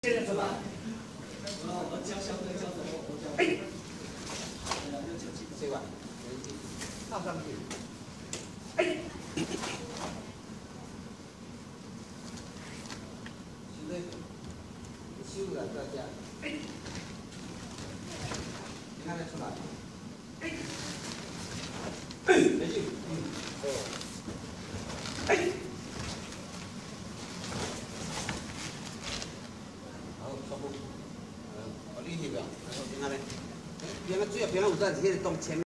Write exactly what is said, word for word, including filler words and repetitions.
现在出来，我教相对教什么？我教。哎，这个，套上去。哎，现在修了大家。哎，你看得出来？哎，没事，嗯，哦，哎。 好，你翕了，然后边仔咧，边仔主要边仔有在迄个洞前面。